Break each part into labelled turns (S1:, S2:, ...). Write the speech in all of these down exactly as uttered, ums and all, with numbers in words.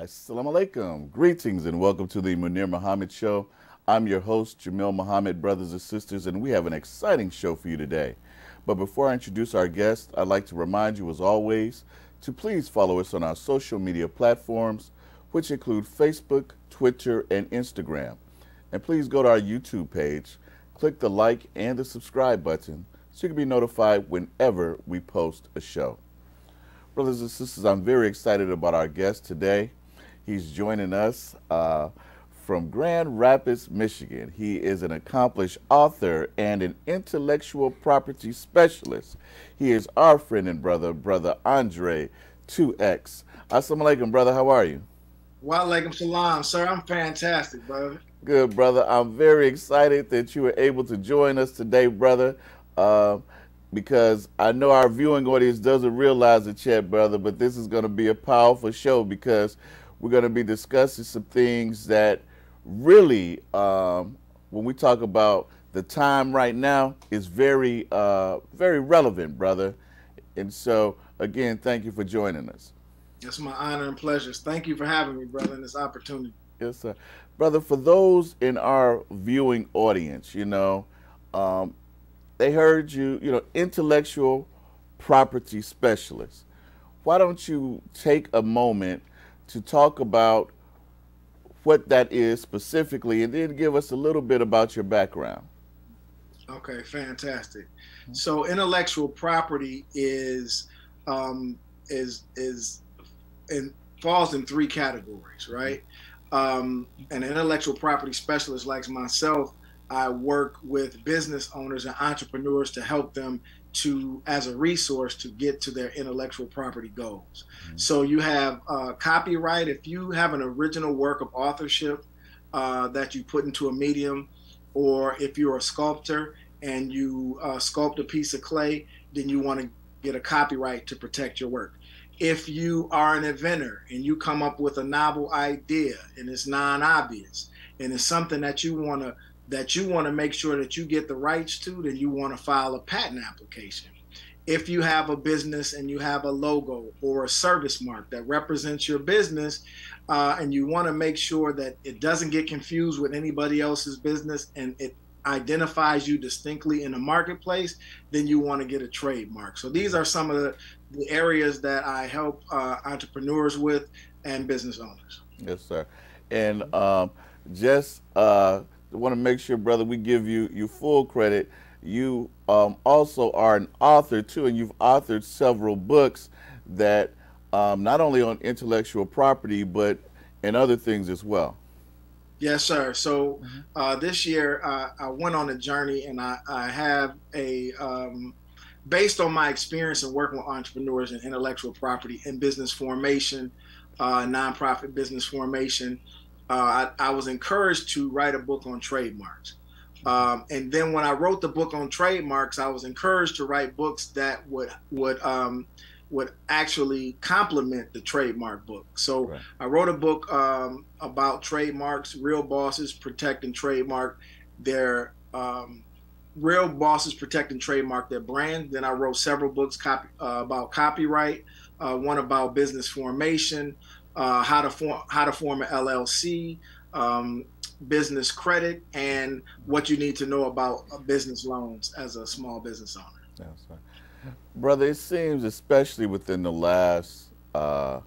S1: Assalamu alaikum. Greetings and welcome to the Munir Muhammad Show. I'm your host, Jamil Muhammad, brothers and sisters, and we have an exciting show for you today. But before I introduce our guest, I'd like to remind you, as always, to please follow us on our social media platforms, which include Facebook, Twitter, and Instagram. And please go to our YouTube page, click the like and the subscribe button so you can be notified whenever we post a show. Brothers and sisters, I'm very excited about our guest today. He's joining us uh, from Grand Rapids, Michigan. He is an accomplished author and an intellectual property specialist. He is our friend and brother, Brother Andre two X. Assalamu alaikum, brother. How are you?
S2: Wa alaikum salam, sir. I'm fantastic, brother.
S1: Good, brother. I'm very excited that you were able to join us today, brother, uh, because I know our viewing audience doesn't realize it yet, brother, but this is going to be a powerful show because we're going to be discussing some things that really, um, when we talk about the time right now, is very, uh, very relevant, brother. And so, again, thank you for joining us.
S2: It's my honor and pleasure. Thank you for having me, brother, in this opportunity.
S1: Yes, sir. Brother, for those in our viewing audience, you know, um, they heard you, you know, intellectual property specialist. Why don't you take a moment to talk about what that is specifically and then give us a little bit about your background?
S2: Okay, fantastic. Mm-hmm. So intellectual property is um, is is in, falls in three categories, right? Um, an intellectual property specialist like myself, I work with business owners and entrepreneurs to help them to, as a resource, to get to their intellectual property goals. Mm-hmm. So you have uh, copyright. If you have an original work of authorship uh, that you put into a medium, or if you're a sculptor and you uh, sculpt a piece of clay, then you want to get a copyright to protect your work. If you are an inventor and you come up with a novel idea and it's non-obvious and it's something that you want to that you want to make sure that you get the rights to, then you want to file a patent application. If you have a business and you have a logo or a service mark that represents your business, uh, and you want to make sure that it doesn't get confused with anybody else's business and it identifies you distinctly in the marketplace, then you want to get a trademark. So these are some of the, the areas that I help uh, entrepreneurs with and business owners.
S1: Yes, sir. And um, just uh, want to make sure, brother, we give you, you full credit. You um, also are an author, too, and you've authored several books that um, not only on intellectual property, but in other things as well.
S2: Yes, sir. So uh, this year uh, I went on a journey, and I, I have a, um, based on my experience in working with entrepreneurs in intellectual property and business formation, uh, nonprofit business formation, uh, I, I was encouraged to write a book on trademarks. Um, and then when I wrote the book on trademarks, I was encouraged to write books that would would um, would actually complement the trademark book. So right. I wrote a book um, about trademarks, real bosses protecting trademark, their um, real bosses protecting trademark their brand. Then I wrote several books copy, uh, about copyright, uh, one about business formation, uh, how to form how to form an L L C, um, business credit, and what you need to know about business loans as a small business owner.
S1: That's right. Brother, it seems, especially within the last uh,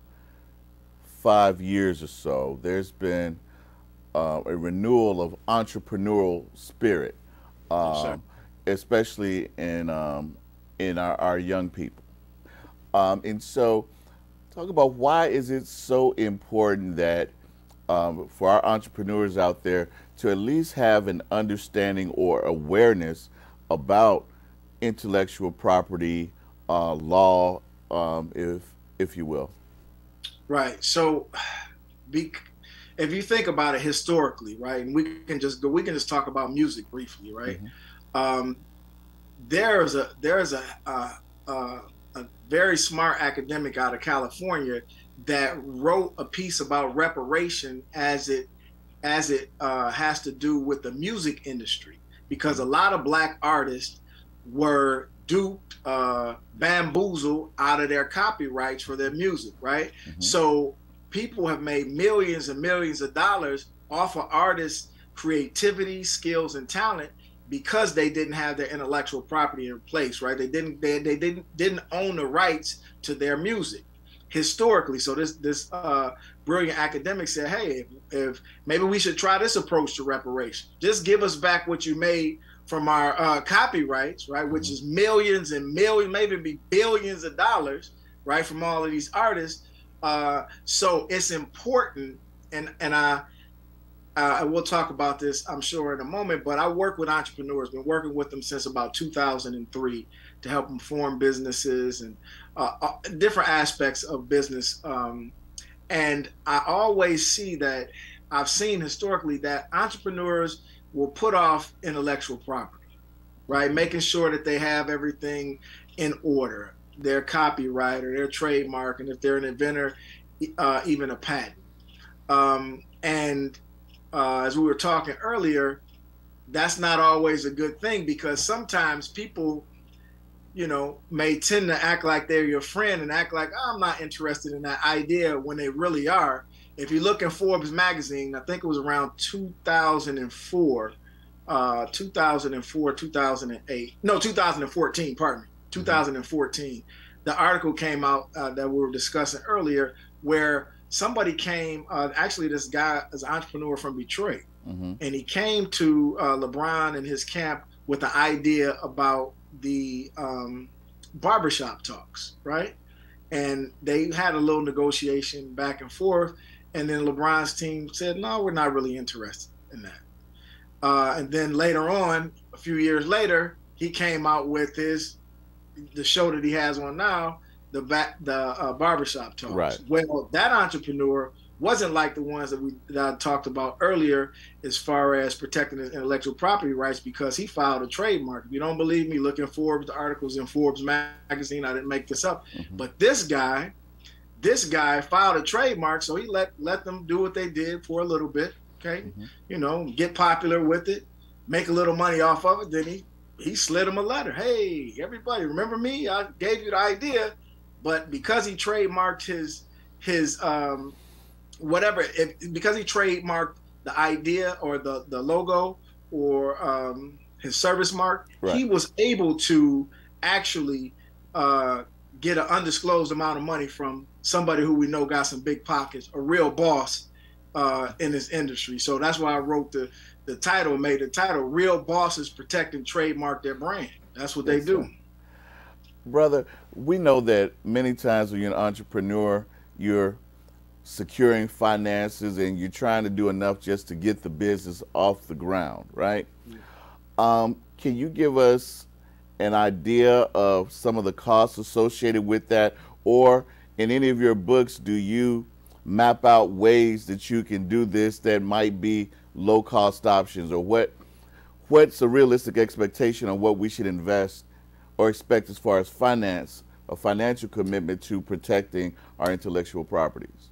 S1: five years or so, there's been uh, a renewal of entrepreneurial spirit, um,
S2: sure.
S1: especially in um, in our, our young people. Um, and so, talk about why is it so important that um, for our entrepreneurs out there to at least have an understanding or awareness about intellectual property uh, law, um, if if you will.
S2: Right. So, be, if you think about it historically, right, and we can just go, we can just talk about music briefly, right? Mm-hmm. Um, there's a there's a, a, a a very smart academic out of California that wrote a piece about reparation as it as it uh, has to do with the music industry, because a lot of black artists were duped, uh, bamboozled out of their copyrights for their music, right? Mm-hmm. So people have made millions and millions of dollars off of artists' creativity, skills, and talent because they didn't have their intellectual property in place, right? They didn't they, they didn't didn't own the rights to their music historically. So this this uh, brilliant academic said, hey, if, if maybe we should try this approach to reparation. Just give us back what you made from our uh, copyrights, right? Which is millions and millions, maybe be billions of dollars, right, from all of these artists. Uh, so it's important, and and I, uh, we'll talk about this, I'm sure, in a moment. But I work with entrepreneurs, been working with them since about two thousand three to help them form businesses and uh, uh, different aspects of business. Um, and I always see that I've seen historically that entrepreneurs will put off intellectual property, right, making sure that they have everything in order. Their copyright or their trademark, and if they're an inventor, uh, even a patent. Um, and uh, as we were talking earlier, that's not always a good thing, because sometimes people, you know, may tend to act like they're your friend and act like, oh, I'm not interested in that idea, when they really are. If you look in Forbes magazine, I think it was around two thousand four, uh, two thousand four, two thousand eight, no, two thousand fourteen, pardon me. two thousand fourteen, the article came out uh, that we were discussing earlier, where somebody came, uh, actually this guy is an entrepreneur from Detroit, mm-hmm. and he came to uh, LeBron and his camp with the idea about the um, barbershop talks, right? And they had a little negotiation back and forth, and then LeBron's team said, no, we're not really interested in that. Uh, and then later on, a few years later, he came out with his the show that he has on now, the back, the uh, barbershop talks.
S1: Right.
S2: Well, that entrepreneur wasn't like the ones that we that I talked about earlier, as far as protecting his intellectual property rights, because he filed a trademark. If you don't believe me, look in Forbes, the articles in Forbes magazine. I didn't make this up. Mm-hmm. But this guy, this guy filed a trademark, so he let let them do what they did for a little bit. Okay, mm-hmm. you know, get popular with it, make a little money off of it. Then he. He slid him a letter. Hey, everybody, remember me? I gave you the idea, but because he trademarked his his um, whatever, if, because he trademarked the idea or the the logo or um, his service mark, right. he was able to actually uh, get an undisclosed amount of money from somebody who we know got some big pockets, a real boss uh, in this industry. So that's why I wrote the. The title made the title Real Bosses Protect and Trademark Their Brand. That's what they yes, do. Sir.
S1: Brother, we know that many times when you're an entrepreneur, you're securing finances and you're trying to do enough just to get the business off the ground, right? Yeah. Um, can you give us an idea of some of the costs associated with that? Or in any of your books, do you map out ways that you can do this that might be low-cost options, or what what's a realistic expectation on what we should invest or expect as far as finance, a financial commitment to protecting our intellectual properties?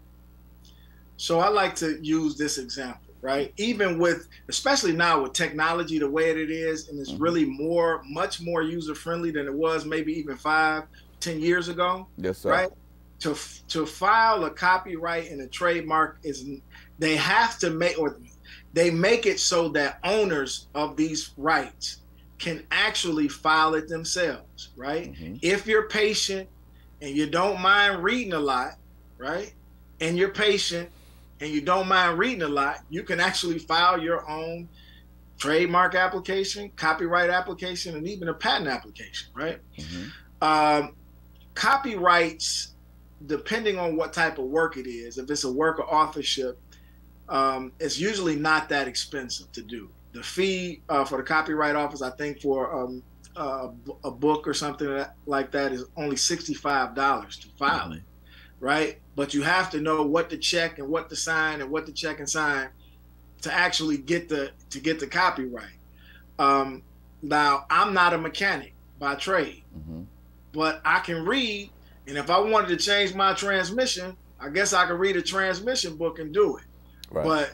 S2: So I like to use this example, right? Even with, especially now with technology the way it is, and it's mm-hmm. really more, much more user-friendly than it was maybe even five, ten years ago.
S1: Yes, sir.
S2: Right? To to file a copyright and a trademark is, they have to make, or they make it so that owners of these rights can actually file it themselves, right? Mm-hmm. If you're patient and you don't mind reading a lot, right? And you're patient and you don't mind reading a lot, you can actually file your own trademark application, copyright application, and even a patent application, right? Mm-hmm. Um, copyrights, depending on what type of work it is, if it's a work of authorship, Um, it's usually not that expensive to do. The fee uh, for the Copyright Office, I think for um, uh, a book or something like that, is only sixty-five dollars to file mm-hmm. it, right? But you have to know what to check and what to sign and what to check and sign to actually get the to get the copyright. Um, now, I'm not a mechanic by trade, mm-hmm. but I can read, and if I wanted to change my transmission, I guess I could read a transmission book and do it. Right. But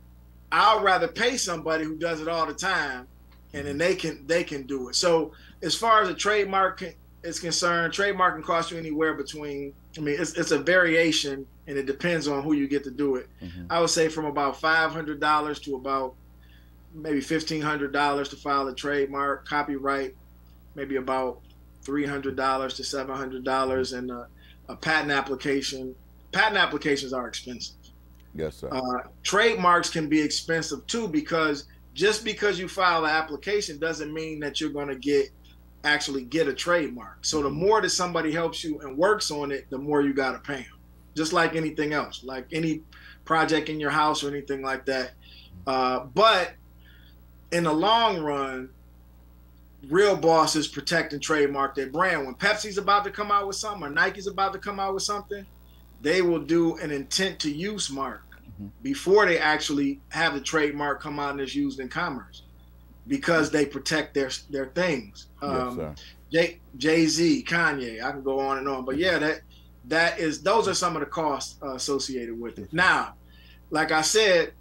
S2: I'd rather pay somebody who does it all the time, and then they can they can do it. So as far as a trademark is concerned, trademark can cost you anywhere between I mean, it's it's a variation, and it depends on who you get to do it. Mm-hmm. I would say from about five hundred dollars to about maybe fifteen hundred dollars to file a trademark, copyright, maybe about three hundred dollars to seven hundred dollars, and a, a patent application. Patent applications are expensive.
S1: Yes, sir.
S2: Uh, trademarks can be expensive too, because just because you file an application doesn't mean that you're going to get actually get a trademark. So the more that somebody helps you and works on it, the more you got to pay them. Just like anything else, like any project in your house or anything like that. Uh, but in the long run, real bosses protect and trademark their brand. When Pepsi's about to come out with something, or Nike's about to come out with something, they will do an intent to use mark mm-hmm. before they actually have the trademark come out and it's used in commerce, because they protect their their things. Um, yes, Jay, Jay-Z, Kanye, I can go on and on. But yeah, that that is those are some of the costs uh, associated with it. Now, like I said,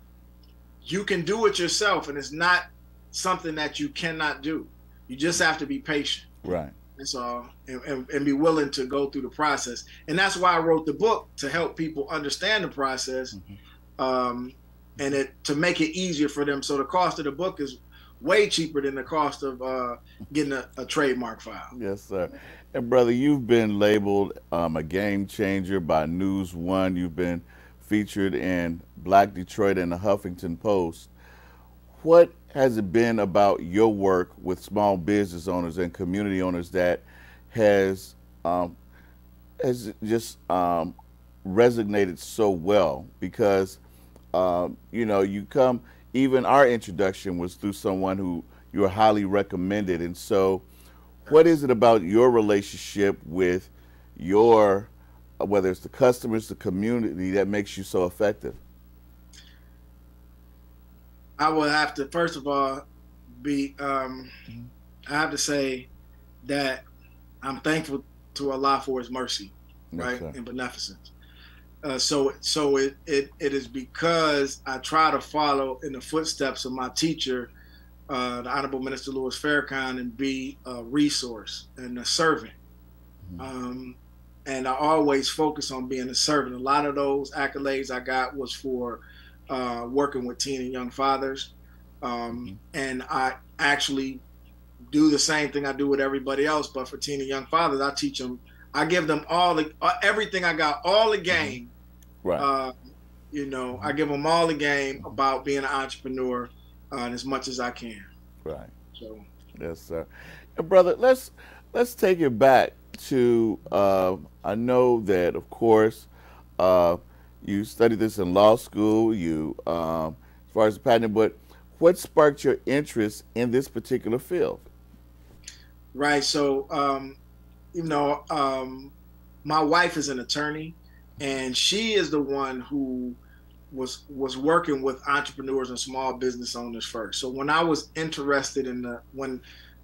S2: you can do it yourself, and it's not something that you cannot do. You just have to be patient.
S1: Right.
S2: That's all, and, and, and be willing to go through the process. And that's why I wrote the book, to help people understand the process, mm-hmm. um, and it to make it easier for them. So the cost of the book is way cheaper than the cost of uh, getting a, a trademark file.
S1: Yes, sir. And brother, you've been labeled um, a game changer by News One. You've been featured in Black Detroit and the Huffington Post. What has it been about your work with small business owners and community owners that has um, has just um, resonated so well? Because um, you know, you come. Even our introduction was through someone who you were highly recommended, and so, what is it about your relationship with your, whether it's the customers, the community, that makes you so effective?
S2: I would have to, first of all, be, um, I have to say that I'm thankful to Allah for His mercy, yes, right, sir. And beneficence. Uh, so, so it, it it is because I try to follow in the footsteps of my teacher, uh, the Honorable Minister Louis Farrakhan, and be a resource and a servant. Mm-hmm. Um, and I always focus on being a servant. A lot of those accolades I got was for uh, working with teen and young fathers. Um, mm-hmm. And I actually do the same thing I do with everybody else, but for teen and young fathers, I teach them, I give them all the, uh, everything I got, all the game.
S1: Right.
S2: Uh, you know, I give them all the game about being an entrepreneur uh, and as much as I can.
S1: Right.
S2: So.
S1: Yes, sir. And brother, let's let's take it back to. Uh, I know that, of course, uh, you studied this in law school. You, um, as far as the patent, but what sparked your interest in this particular field?
S2: Right. So, um, you know, um, my wife is an attorney. And she is the one who was was working with entrepreneurs and small business owners first. So when I was interested in the when,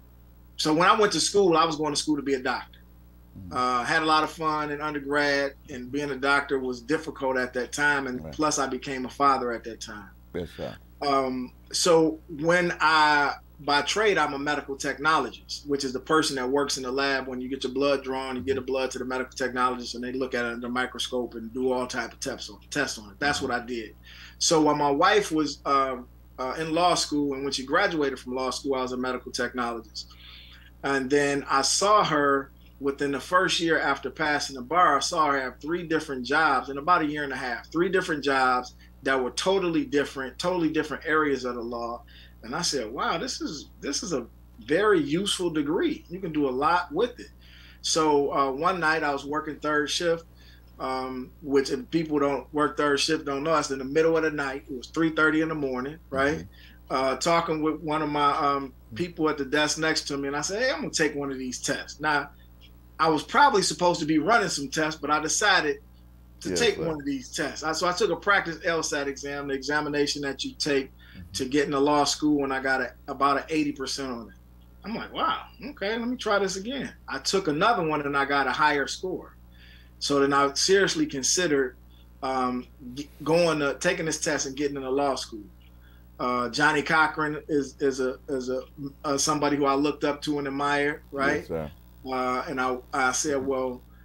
S2: so when I went to school, I was going to school to be a doctor. Mm-hmm. Uh, had a lot of fun in undergrad, and being a doctor was difficult at that time. And right. plus, I became a father at that time.
S1: Yes, sir.
S2: Um, so when I by trade, I'm a medical technologist, which is the person that works in the lab. When you get your blood drawn, you get a blood to the medical technologist, and they look at it under a microscope and do all type of tests on, tests on it. That's what I did. So while my wife was uh, uh, in law school, and when she graduated from law school, I was a medical technologist. And then I saw her within the first year after passing the bar. I saw her have three different jobs in about a year and a half, three different jobs that were totally different, totally different areas of the law. And I said, wow, this is this is a very useful degree. You can do a lot with it. So uh, one night I was working third shift, um, which if people don't work third shift don't know, it's in the middle of the night. It was three thirty in the morning, right? Mm-hmm. Uh, talking with one of my um, people at the desk next to me. And I said, hey, I'm going to take one of these tests. Now, I was probably supposed to be running some tests, but I decided to yes, take sir. one of these tests. I, so I took a practice LSAT exam, the examination that you take to get into law school, and I got a, about an eighty percent on it. I'm like, wow, okay, let me try this again. I took another one and I got a higher score. So then I seriously considered um, going to taking this test and getting into law school. Uh, Johnny Cochran is is a is a uh, somebody who I looked up to and admired, right?
S1: Yes, sir.
S2: Uh, and I I said, well,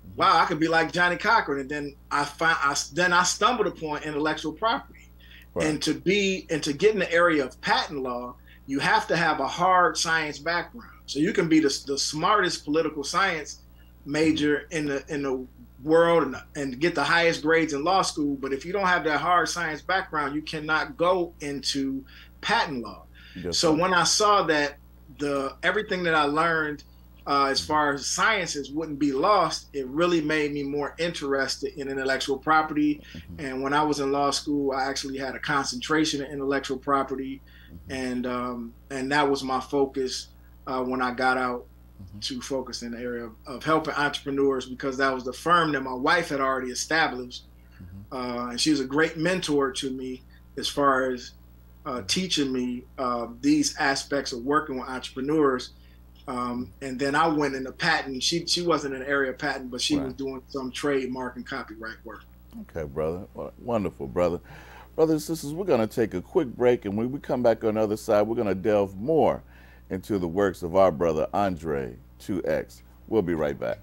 S2: wow, I could be like Johnny Cochran. And then I find I then I stumbled upon intellectual property. Right. And to be and to get in the area of patent law, you have to have a hard science background. So you can be the, the smartest political science major in the in the world and, and get the highest grades in law school, but if you don't have that hard science background, you cannot go into patent law. Yes, so sir. When I saw that the everything that I learned uh, as far as sciences wouldn't be lost, it really made me more interested in intellectual property. Mm-hmm. And when I was in law school, I actually had a concentration in intellectual property, mm-hmm. and um, and that was my focus uh, when I got out. Mm-hmm. To focus in the area of, of helping entrepreneurs, because that was the firm that my wife had already established. Mm-hmm. Uh, and she was a great mentor to me as far as uh, teaching me uh, these aspects of working with entrepreneurs. Um, and then I went into patent. She she wasn't in the area of patent, but she right. was doing some trademark and copyright work.
S1: Okay, brother. Well, wonderful, brother. Brothers and sisters, we're going to take a quick break, and when we come back on the other side, we're going to delve more into the works of our brother Andre two X. We'll be right back.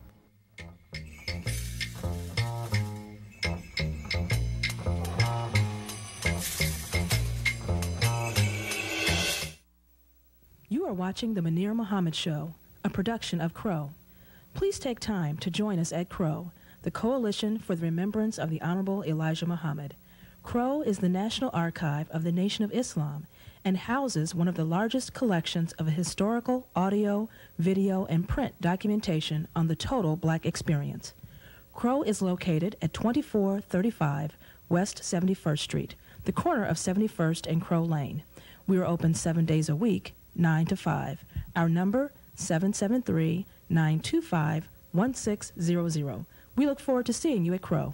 S3: You are watching The Munir Muhammad Show, a production of Crow. Please take time to join us at Crow, the Coalition for the Remembrance of the Honorable Elijah Muhammad. Crow is the National Archive of the Nation of Islam and houses one of the largest collections of historical, audio, video, and print documentation on the total Black experience. Crow is located at twenty-four thirty-five West seventy-first Street, the corner of seventy-first and Crow Lane. We are open seven days a week, nine to five. Our number, seven seven three, nine two five, one six zero zero. We look forward to seeing you at Crow.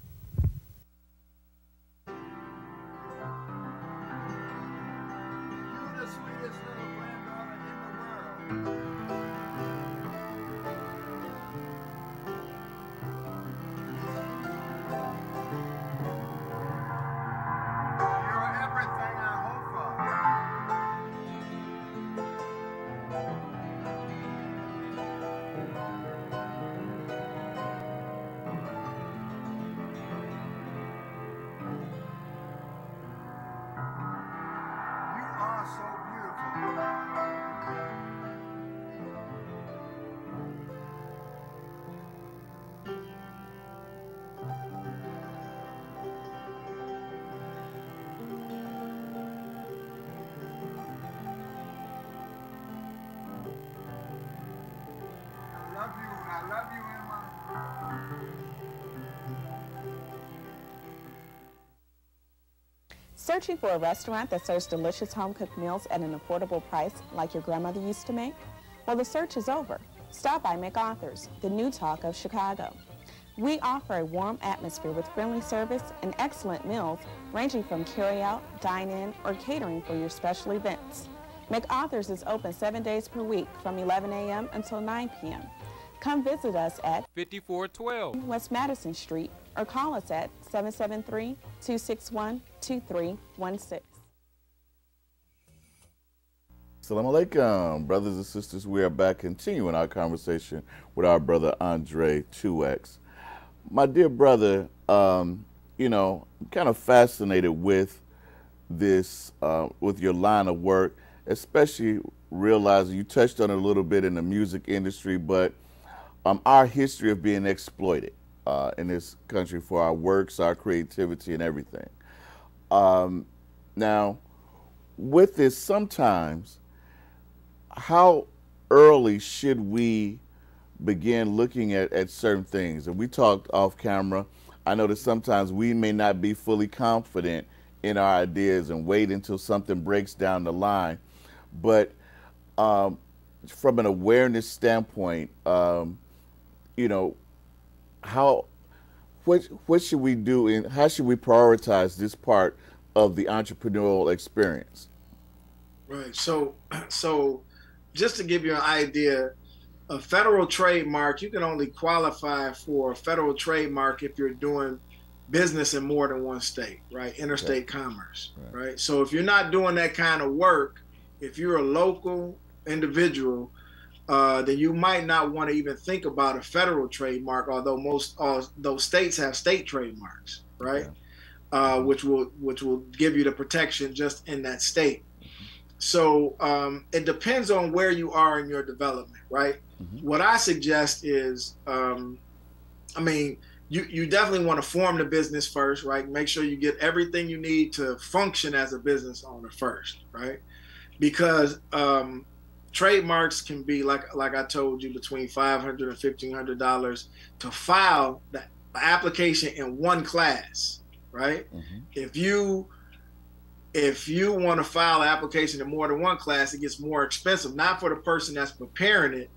S4: Searching for a restaurant that serves delicious home-cooked meals at an affordable price like your grandmother used to make? Well, the search is over. Stop by McArthur's, the new talk of Chicago. We offer a warm atmosphere with friendly service and excellent meals ranging from carry-out, dine-in, or catering for your special events. McArthur's is open seven days per week from eleven a m until nine p m Come visit us at
S5: fifty-four twelve
S4: West Madison Street or call us at seven seven three, two six one, two three one six.
S1: Assalamu alaikum, brothers and sisters. We are back continuing our conversation with our brother Andre two X. My dear brother, um, you know, I'm kind of fascinated with this, uh, with your line of work, especially realizing you touched on it a little bit in the music industry, but um, our history of being exploited uh, in this country for our works, our creativity, and everything. Um, now, with this, sometimes, how early should we begin looking at, at certain things? And we talked off camera. I know that sometimes we may not be fully confident in our ideas and wait until something breaks down the line. But um, from an awareness standpoint, um, you know, how, what, what should we do and how should we prioritize this part of the entrepreneurial experience?
S2: Right. So, so just to give you an idea, a federal trademark, you can only qualify for a federal trademark if you're doing business in more than one state, right? Interstate okay. commerce, right. right? So if you're not doing that kind of work, if you're a local individual, uh, then you might not want to even think about a federal trademark, although most all those states have state trademarks, right? Yeah. Uh, which will which will give you the protection just in that state. So um, it depends on where you are in your development, right? Mm-hmm. What I suggest is, um, I mean, you, you definitely want to form the business first, right? Make sure you get everything you need to function as a business owner first, right? Because um, trademarks can be, like like I told you, between five hundred dollars and fifteen hundred dollars to file the application in one class. Right? Mm-hmm. If you if you want to file an application in more than one class, it gets more expensive. Not for the person that's preparing it.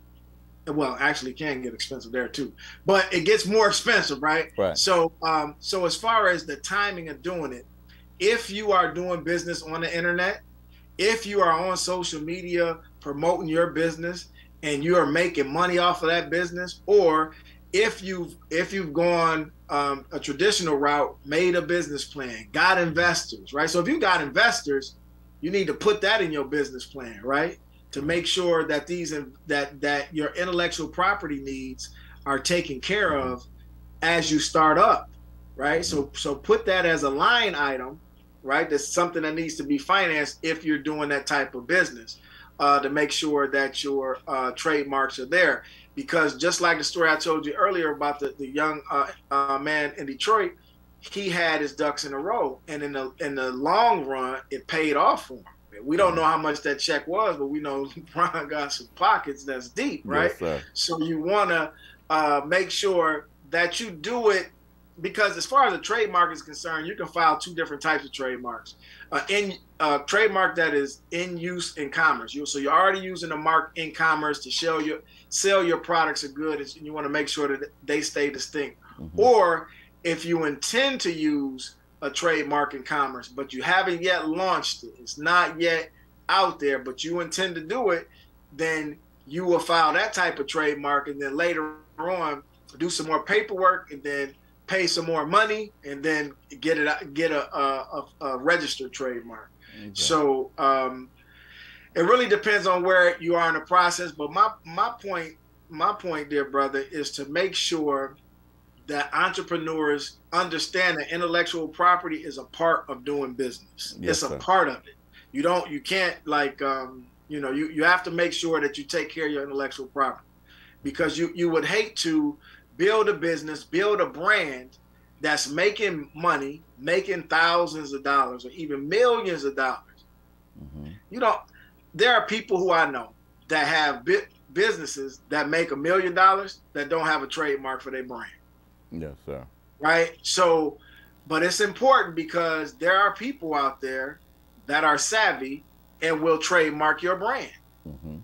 S2: Well, actually, it can get expensive there too, but it gets more expensive, right?
S1: Right.
S2: So, um, so as far as the timing of doing it, if you are doing business on the internet, if you are on social media promoting your business and you are making money off of that business, or if you've if you've gone um, a traditional route, made a business plan, got investors, right? So if you got investors, you need to put that in your business plan, right? To make sure that these that that your intellectual property needs are taken care of as you start up, right? So so put that as a line item, right? That's something that needs to be financed if you're doing that type of business, uh, to make sure that your uh, trademarks are there. Because just like the story I told you earlier about the, the young uh, uh, man in Detroit, he had his ducks in a row. And in the in the long run, it paid off for him. We don't know how much that check was, but we know Ron got some pockets that's deep, right?
S1: Yes,
S2: so you want to uh, make sure that you do it, because as far as a trademark is concerned, you can file two different types of trademarks. Uh, in uh, trademark that is in use in commerce. You, so you're already using a mark in commerce to show your, sell your products or goods, and you want to make sure that they stay distinct. Mm-hmm. Or if you intend to use a trademark in commerce, but you haven't yet launched it, it's not yet out there, but you intend to do it, then you will file that type of trademark, and then later on do some more paperwork, and then pay some more money, and then get it get a a, a registered trademark. Okay. So um, it really depends on where you are in the process. But my my point my point, dear brother, is to make sure that entrepreneurs understand that intellectual property is a part of doing business.
S1: Yes,
S2: it's a
S1: sir.
S2: part of it. You don't, you can't like, um, you know, you, you have to make sure that you take care of your intellectual property, because you, you would hate to build a business, build a brand that's making money, making thousands of dollars or even millions of dollars. Mm-hmm. You know, there are people who I know that have bi- businesses that make a million dollars that don't have a trademark for their brand.
S1: Yes, sir.
S2: Right. So, but it's important because there are people out there that are savvy and will trademark your brand.
S1: Mm-hmm.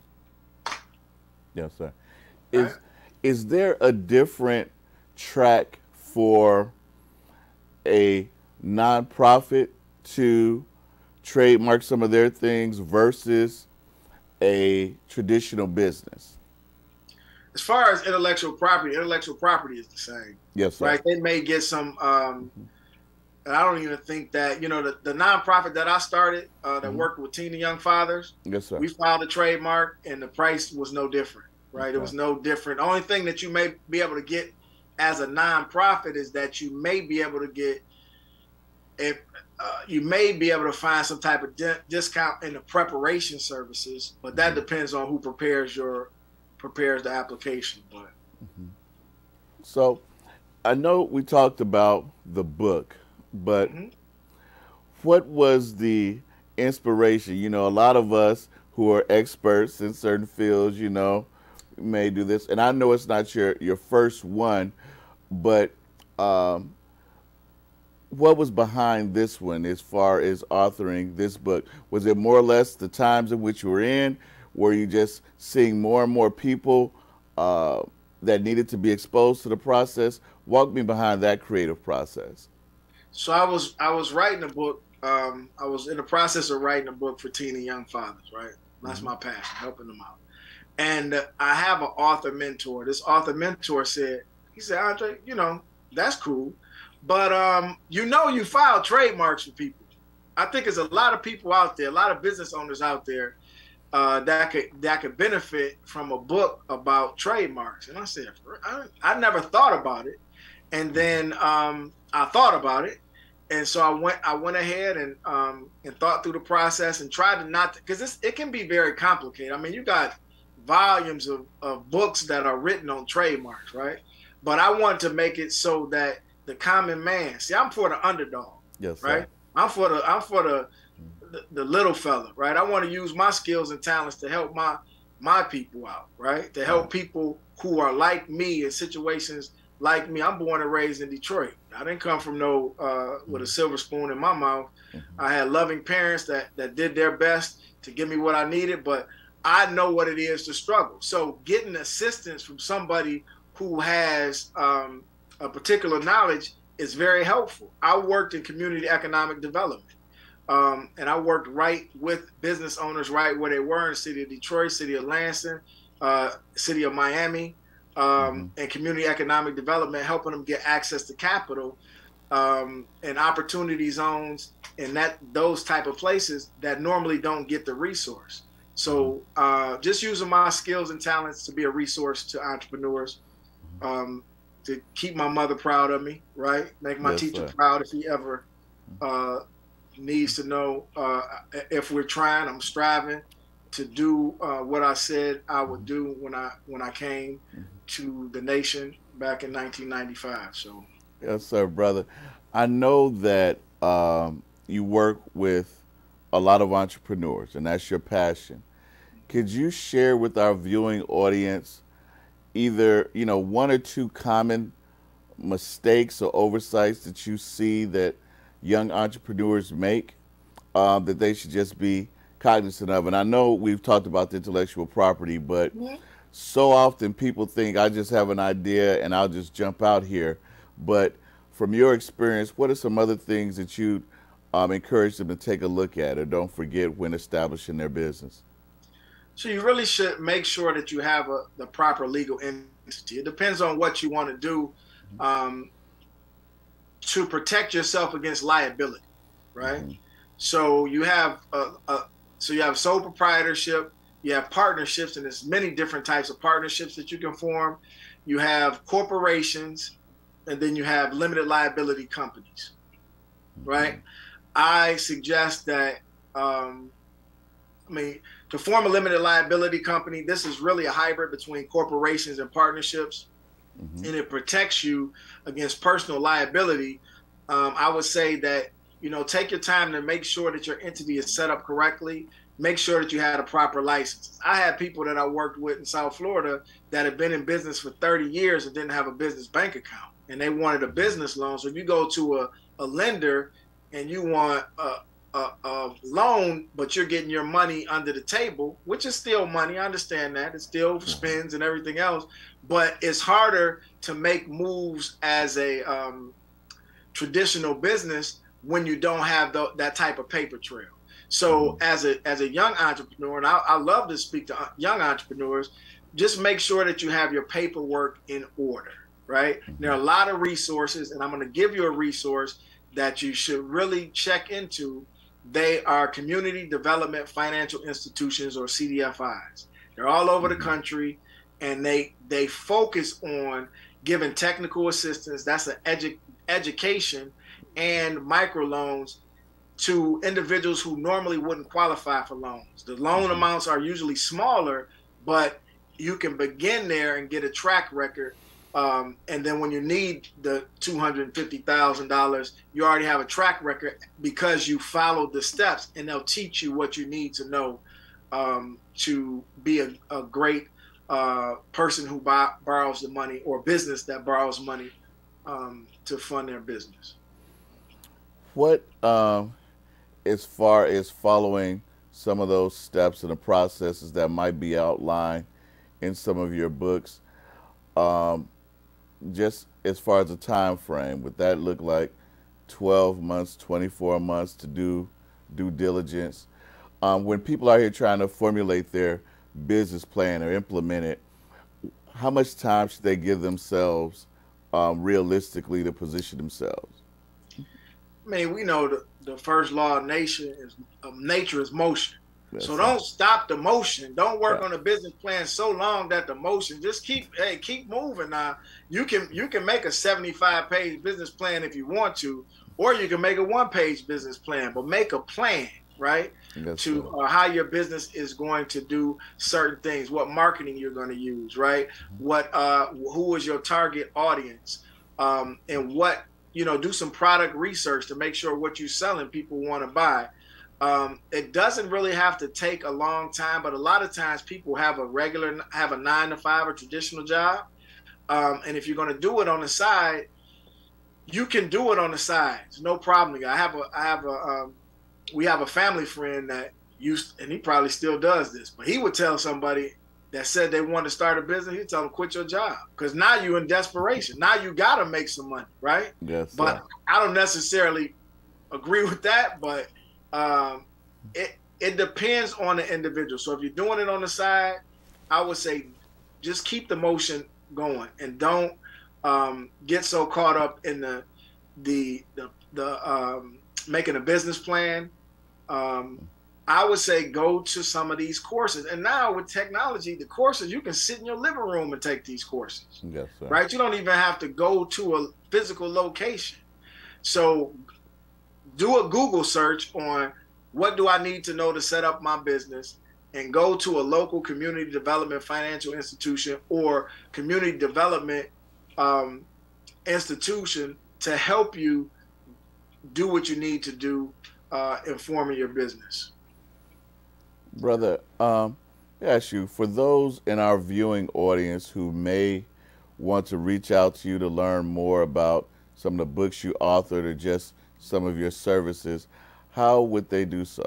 S1: Yes, sir. Is right? Is there a different track for a nonprofit to trademark some of their things versus a traditional business?
S2: As far as intellectual property, intellectual property is the same.
S1: Yes, sir.
S2: Right? They may get some, um, and I don't even think that, you know, the, the nonprofit that I started uh, that mm-hmm. worked with Teen and Young Fathers,
S1: yes, sir.
S2: We filed a trademark and the price was no different, right? Okay. It was no different. The only thing that you may be able to get as a nonprofit is that you may be able to get, if uh, you may be able to find some type of di- discount in the preparation services, but that mm-hmm. depends on who prepares your prepares the application. But
S1: mm-hmm. So I know we talked about the book, but mm-hmm. what was the inspiration? You know, a lot of us who are experts in certain fields, you know, may do this, and I know it's not your, your first one, but um, what was behind this one as far as authoring this book? Was it more or less the times in which you were in? Were you just seeing more and more people uh, that needed to be exposed to the process? Walk me behind that creative process.
S2: So I was I was writing a book. Um, I was in the process of writing a book for Teen and Young Fathers, right? That's mm-hmm. my passion, helping them out. And uh, I have an author mentor. This author mentor said, he said, Andre, you know, that's cool, but um, you know you file trademarks for people. I think there's a lot of people out there, a lot of business owners out there uh, that could that could benefit from a book about trademarks. And I said, I, I never thought about it. And then um, I thought about it. And so I went I went ahead and um, and thought through the process and tried to not, because it can be very complicated. I mean, you got volumes of, of books that are written on trademarks, right? But I wanted to make it so that the common man, see, I'm for the underdog,
S1: yes,
S2: right?
S1: Sir.
S2: I'm for the I'm for the, the the little fella, right? I want to use my skills and talents to help my my people out, right? To help people who are like me in situations like me. I'm born and raised in Detroit. I didn't come from no uh, with a silver spoon in my mouth. Mm-hmm. I had loving parents that that did their best to give me what I needed, but I know what it is to struggle. So getting assistance from somebody who has um, a particular knowledge is very helpful. I worked in community economic development, um, and I worked right with business owners right where they were in the city of Detroit, city of Lansing, uh, city of Miami, um, mm-hmm. and community economic development, helping them get access to capital um, and opportunity zones and that those type of places that normally don't get the resource. So uh, just using my skills and talents to be a resource to entrepreneurs, um, to keep my mother proud of me, right? Make my yes, teacher sir. proud if he ever uh, needs to know uh, if we're trying. I'm striving to do uh, what I said I would do when I when I came to the nation back in nineteen ninety-five. So
S1: yes, sir, brother. I know that um, you work with a lot of entrepreneurs, and that's your passion. Could you share with our viewing audience either, you know, one or two common mistakes or oversights that you see that young entrepreneurs make uh, that they should just be cognizant of? And I know we've talked about the intellectual property, but mm-hmm. so often people think I just have an idea and I'll just jump out here. But from your experience, what are some other things that you Um, encourage them to take a look at or don't forget when establishing their business?
S2: So you really should make sure that you have a, the proper legal entity. It depends on what you want to do um, to protect yourself against liability, right? Mm-hmm. So you have a, a, so you have sole proprietorship, you have partnerships, and there's many different types of partnerships that you can form. You have corporations, and then you have limited liability companies, mm-hmm. right? I suggest that, um, I mean, to form a limited liability company, this is really a hybrid between corporations and partnerships, mm-hmm. and it protects you against personal liability. Um, I would say that, you know, take your time to make sure that your entity is set up correctly. Make sure that you had a proper license. I had people that I worked with in South Florida that had been in business for thirty years and didn't have a business bank account, and they wanted a business loan. So if you go to a, a lender and you want a, a, a loan, but you're getting your money under the table, which is still money. I understand that. It still spends and everything else, but it's harder to make moves as a um, traditional business when you don't have the, that type of paper trail. So as a as a young entrepreneur, and I, I love to speak to young entrepreneurs, just make sure that you have your paperwork in order, right? There are a lot of resources, and I'm going to give you a resource that you should really check into. They are community development financial institutions, or C D F Is. They're all over the country, and they they focus on giving technical assistance. That's an edu- education and microloans to individuals who normally wouldn't qualify for loans. The loan mm-hmm. amounts are usually smaller, but you can begin there and get a track record. Um, and then when you need the two hundred fifty thousand dollars, you already have a track record because you followed the steps, and they'll teach you what you need to know um, to be a, a great uh, person who buy, borrows the money, or business that borrows money um, to fund their business.
S1: What, um, as far as following some of those steps and the processes that might be outlined in some of your books, um, just as far as a time frame, would that look like twelve months, twenty-four months to do due diligence? Um, when people are here trying to formulate their business plan or implement it, how much time should they give themselves um, realistically to position themselves?
S2: I mean, we know the, the first law of nature is of nature is motion. Yes, so don't sir. stop the motion. Don't work right. on the business plan so long that the motion just keep hey keep moving. Now you can you can make a seventy-five page business plan if you want to, or you can make a one page business plan. But make a plan, right? That's to uh, how your business is going to do certain things, what marketing you're going to use, right? What uh, who is your target audience, um, and what you know. Do some product research to make sure what you're selling people want to buy. Um, it doesn't really have to take a long time, but a lot of times people have a regular, have a nine to five or traditional job. Um, and if you're going to do it on the side, you can do it on the side. It's no problem. I have a, I have a, um, we have a family friend that used, and he probably still does this, but he would tell somebody that said they wanted to start a business, he'd tell them quit your job. Because now you're in desperation. Now you got to make some money, right?
S1: Yes.
S2: But
S1: Sir.
S2: I don't necessarily agree with that, but Um, it it depends on the individual. So if you're doing it on the side, I would say just keep the motion going and don't um, get so caught up in the the the, the um, making a business plan. Um, I would say go to some of these courses. And now with technology, the courses, you can sit in your living room and take these courses.
S1: Yes, sir.
S2: Right? You don't even have to go to a physical location. So do a Google search on what do I need to know to set up my business, and go to a local community development financial institution or community development um, institution to help you do what you need to do uh, in forming your business.
S1: Brother, um, I ask you, for those in our viewing audience who may want to reach out to you to learn more about some of the books you authored or just some of your services, how would they do so?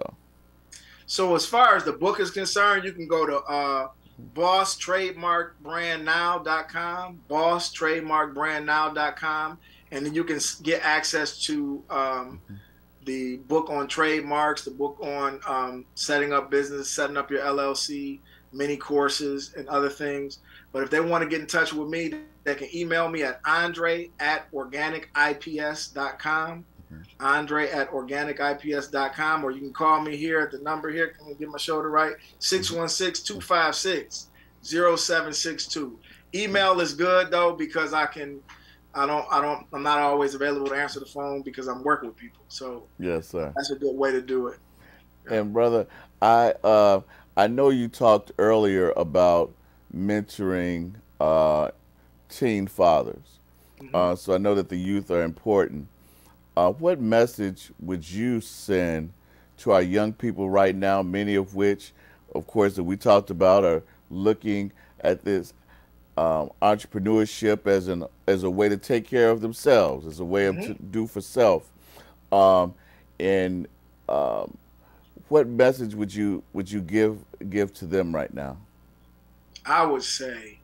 S2: So as far as the book is concerned, you can go to uh, boss trademark brand now dot com, boss trademark brand now dot com, and then you can get access to um, the book on trademarks, the book on um, setting up business, setting up your L L C, many courses and other things. But if they want to get in touch with me, they can email me at Andre at organic I P S dot com. Andre at organic I P S dot com, or you can call me here at the number here. Can you get my shoulder right? six one six, two five six, zero seven six two. Email is good though, because I can, I don't, I don't, I'm not always available to answer the phone because I'm working with people. So
S1: yes, sir.
S2: That's a good way to do it.
S1: Yeah. And brother, I, uh, I know you talked earlier about mentoring uh, teen fathers. Mm-hmm. uh, so I know that the youth are important. Uh, what message would you send to our young people right now, many of which, of course, that we talked about are looking at this um, entrepreneurship as an as a way to take care of themselves, as a way mm-hmm. of to do for self? Um, and um, what message would you would you give give to them right now?
S2: I would say,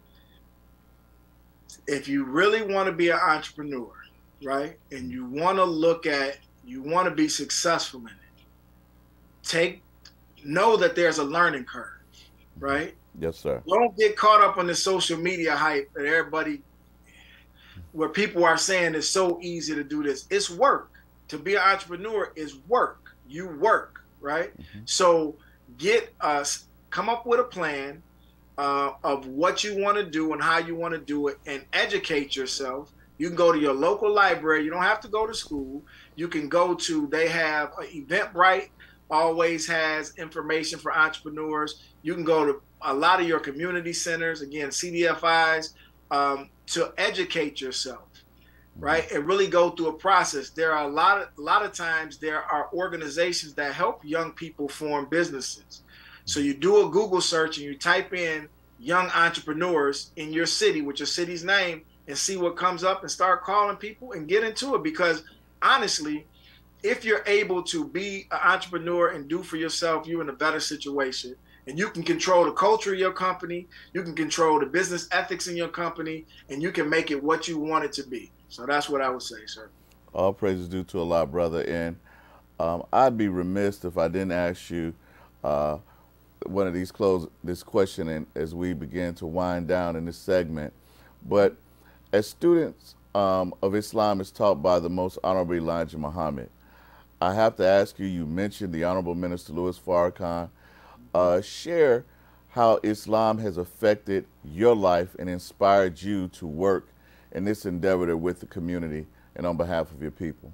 S2: if you really want to be an entrepreneur, right, and you want to look at, you want to be successful in it, take, know that there's a learning curve, right?
S1: Yes, sir.
S2: Don't get caught up on the social media hype and everybody, where people are saying it's so easy to do this. It's work. To be an entrepreneur is work. You work, right? Mm-hmm. So get us, come up with a plan uh, of what you want to do and how you want to do it, and educate yourself. You can go to your local library. You don't have to go to school. You can go to, they have uh, Eventbrite always has information for entrepreneurs. You can go to a lot of your community centers, again, C D F Is, um, to educate yourself, right? And really go through a process. There are a lot of, a lot of times there are organizations that help young people form businesses. So you do a Google search and you type in young entrepreneurs in your city with your city's name, and see what comes up, and start calling people and get into it. Because honestly, if you're able to be an entrepreneur and do for yourself, you're in a better situation, and you can control the culture of your company. You can control the business ethics in your company, and you can make it what you want it to be. So that's what I would say, sir.
S1: All praises due to Allah, brother. And um, I'd be remiss if I didn't ask you uh, one of these close this question, and as we begin to wind down in this segment. But as students um, of Islam is taught by the Most Honorable Elijah Muhammad, I have to ask you, you mentioned the Honorable Minister Louis Farrakhan. uh, share how Islam has affected your life and inspired you to work in this endeavor with the community and on behalf of your people.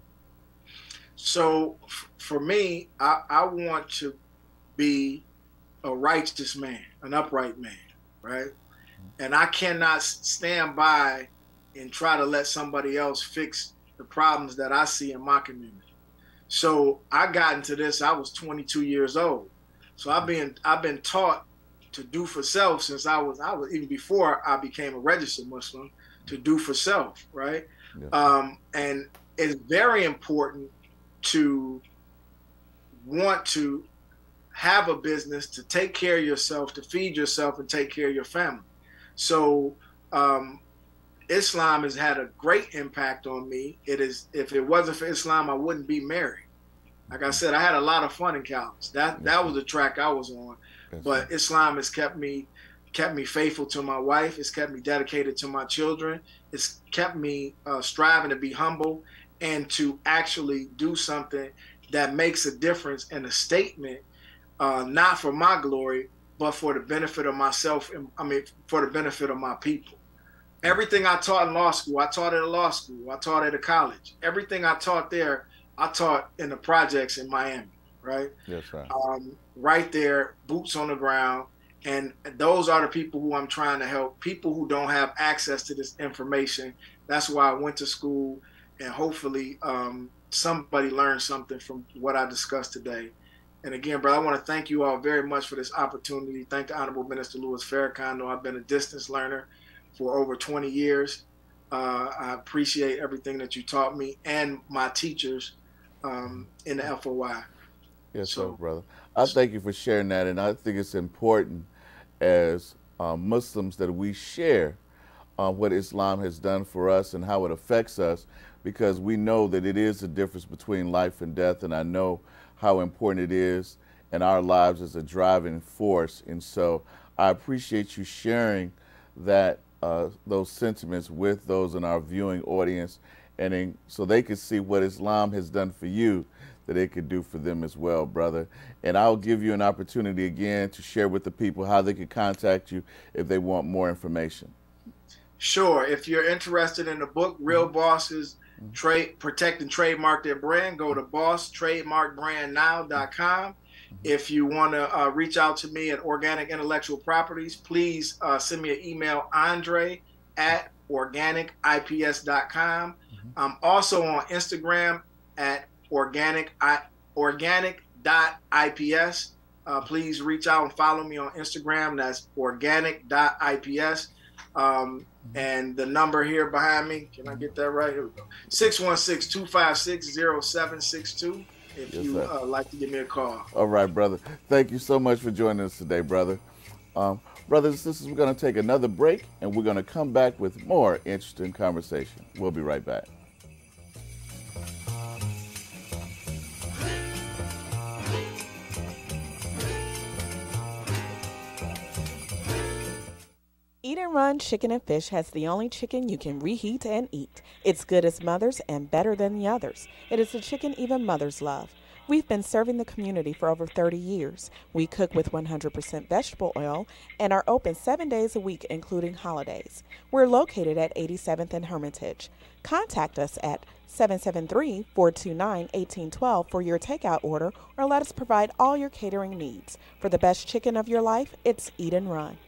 S2: So f- for me, I, I want to be a righteous man, an upright man, right? And I cannot stand by and try to let somebody else fix the problems that I see in my community. So I got into this, I was twenty-two years old. So I've been I've been taught to do for self since I was I was even before I became a registered Muslim, to do for self, right? Yeah. Um, and it's very important to want to have a business, to take care of yourself, to feed yourself and take care of your family. So um, Islam has had a great impact on me. It is, if it wasn't for Islam, I wouldn't be married. Like I said, I had a lot of fun in college. That that was the track I was on. But Islam has kept me kept me faithful to my wife. It's kept me dedicated to my children. It's kept me uh, striving to be humble and to actually do something that makes a difference and a statement, uh, not for my glory, but for the benefit of myself, and I mean, for the benefit of my people. Everything I taught in law school, I taught at a law school, I taught at a college. Everything I taught there, I taught in the projects in Miami, right?
S1: Yes, right.
S2: Um, right there, boots on the ground. And those are the people who I'm trying to help, people who don't have access to this information. That's why I went to school, and hopefully um, somebody learned something from what I discussed today. And again, bro, I want to thank you all very much for this opportunity. Thank the Honorable Minister Louis Farrakhan. I know I've been a distance learner for over twenty years. Uh, I appreciate everything that you taught me and my teachers um, in the F O I.
S1: Yes, so, sir, brother. I thank you for sharing that, and I think it's important as uh, Muslims that we share uh, what Islam has done for us and how it affects us, because we know that it is the difference between life and death, and I know how important it is in our lives as a driving force. And so I appreciate you sharing that uh, those sentiments with those in our viewing audience, and in, so they can see what Islam has done for you, that it could do for them as well, brother. And I'll give you an opportunity again to share with the people how they could contact you if they want more information.
S2: Sure. If you're interested in the book, Real Bosses Trade Protect and Trademark Their Brand, go to boss trademark brand now dot com. If you want to uh, reach out to me at Organic Intellectual Properties, please uh, send me an email, Andre at organic I P S dot com. Mm-hmm. I'm also on Instagram at organic I, organic dot I P S. Uh, please reach out and follow me on Instagram. That's organic dot I P S. Um, and the number here behind me, can I get that right? Here we go. six one six, two five six, zero seven six two if yes, you uh, like to give me a call.
S1: All right, brother. Thank you so much for joining us today, brother. Um, brothers and sisters, we're going to take another break, and we're going to come back with more interesting conversation. We'll be right back.
S4: Eat and Run Chicken and Fish has the only chicken you can reheat and eat. It's good as mother's and better than the others. It is the chicken even mothers love. We've been serving the community for over thirty years. We cook with one hundred percent vegetable oil and are open seven days a week, including holidays. We're located at eighty-seventh and Hermitage. Contact us at seven seven three, four two nine, one eight one two for your takeout order, or let us provide all your catering needs. For the best chicken of your life, it's Eat and Run.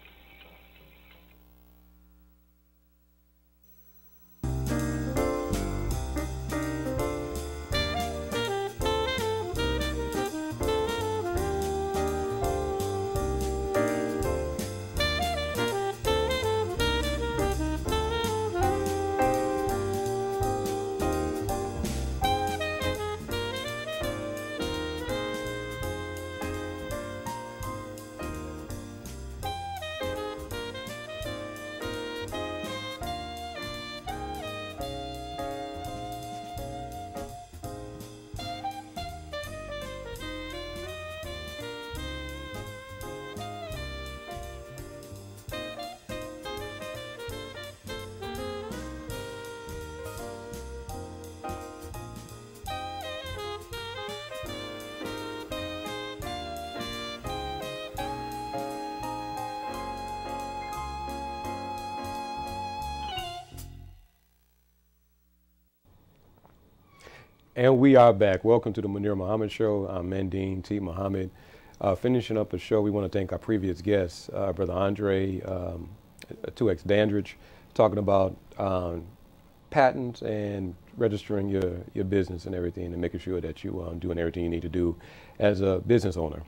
S5: And we are back. Welcome to the Munir Muhammad Show. I'm Mandine T. Muhammad. Uh, finishing up the show, we want to thank our previous guests, uh, Brother Andre, um, two X Dandridge, talking about um, patents and registering your, your business and everything, and making sure that you um, doing everything you need to do as a business owner.